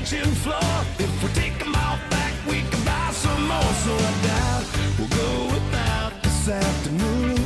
kitchen floor. If we take them all back, we can buy some more. So I doubt we'll go without this afternoon.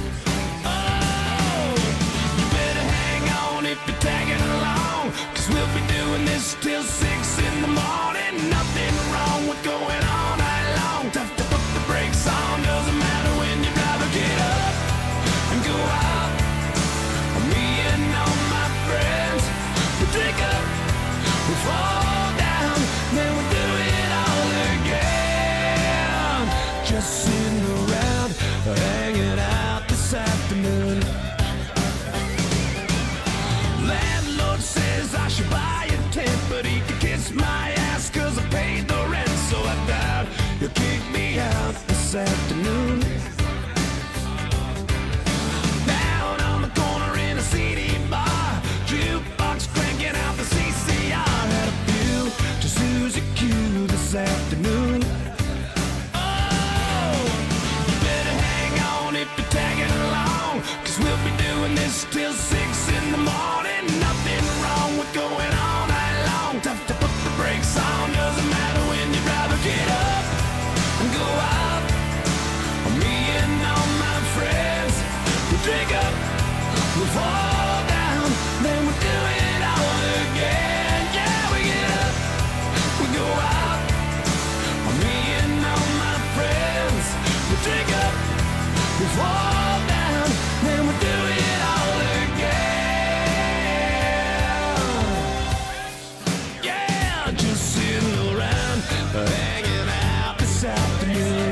Oh, you better hang on if you're tagging along, 'cause we'll be doing this till 6 in the morning. Nothing wrong with going all night long. Tough to put the brakes on, doesn't matter when you rather get up and go out. Me and all my friends, we drink up, we fall down, then we do it all again. Just sitting around, hanging out this afternoon. Landlord says I should buy a tent, but he can kiss my ass 'cause I paid the rent. So I doubt he'll kick me out this afternoon. Down on the corner in a CD bar, jukebox cranking out the CCR. Had a few to Susie Q this afternoon. Oh, you better hang on if you're tagging along, 'cause we'll be doing this till 6 in the morning. Nothing wrong with going all night long. Tough to put the brakes on, doesn't matter when you'd rather get up and go out. Me and all my friends, we drink up, we fall down, then we do it all again. Yeah, we get up, we go out. Me and all my friends, we drink up, we fall down, then we do it all again. Yeah, just sitting around, hanging out this afternoon.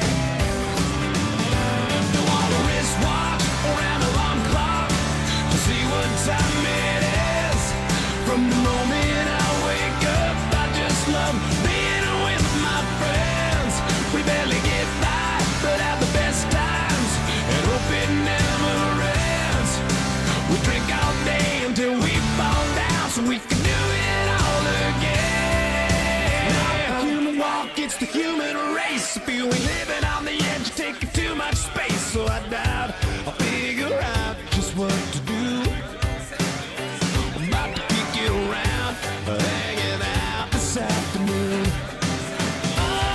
Don't want a wristwatch or an alarm clock to see what time it is. From the moment I wake up, I just love being with my friends. We barely get by, but have the best times, and hope it never ends. We drink all day until we fall down, so we can do it all again. Not the human walk, it's the human race. If you ain't living on the edge, you're taking too much space. So I doubt I'll figure out just what to do. I'm about to kick it around, hanging out this afternoon.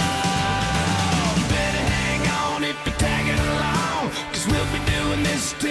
Oh, better hang on if you're tagging along, 'cause we'll be doing this till